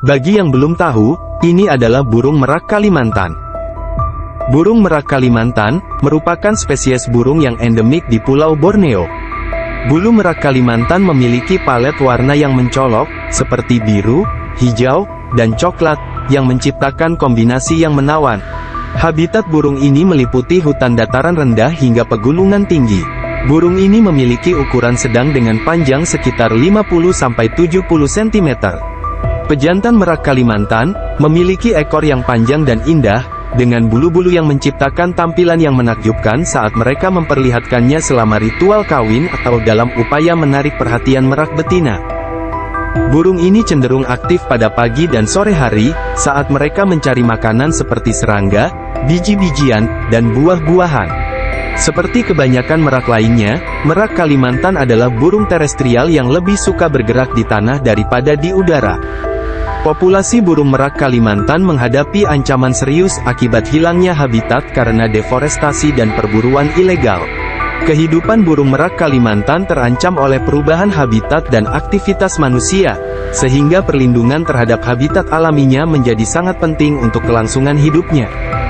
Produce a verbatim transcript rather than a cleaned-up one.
Bagi yang belum tahu, ini adalah burung merak Kalimantan. Burung merak Kalimantan merupakan spesies burung yang endemik di Pulau Borneo. Bulu merak Kalimantan memiliki palet warna yang mencolok, seperti biru, hijau, dan coklat, yang menciptakan kombinasi yang menawan. Habitat burung ini meliputi hutan dataran rendah hingga pegunungan tinggi. Burung ini memiliki ukuran sedang dengan panjang sekitar lima puluh sampai tujuh puluh sentimeter. Pejantan merak Kalimantan memiliki ekor yang panjang dan indah, dengan bulu-bulu yang menciptakan tampilan yang menakjubkan saat mereka memperlihatkannya selama ritual kawin atau dalam upaya menarik perhatian merak betina. Burung ini cenderung aktif pada pagi dan sore hari, saat mereka mencari makanan seperti serangga, biji-bijian, dan buah-buahan. Seperti kebanyakan merak lainnya, merak Kalimantan adalah burung terestrial yang lebih suka bergerak di tanah daripada di udara. Populasi burung merak Kalimantan menghadapi ancaman serius akibat hilangnya habitat karena deforestasi dan perburuan ilegal. Kehidupan burung merak Kalimantan terancam oleh perubahan habitat dan aktivitas manusia, sehingga perlindungan terhadap habitat alaminya menjadi sangat penting untuk kelangsungan hidupnya.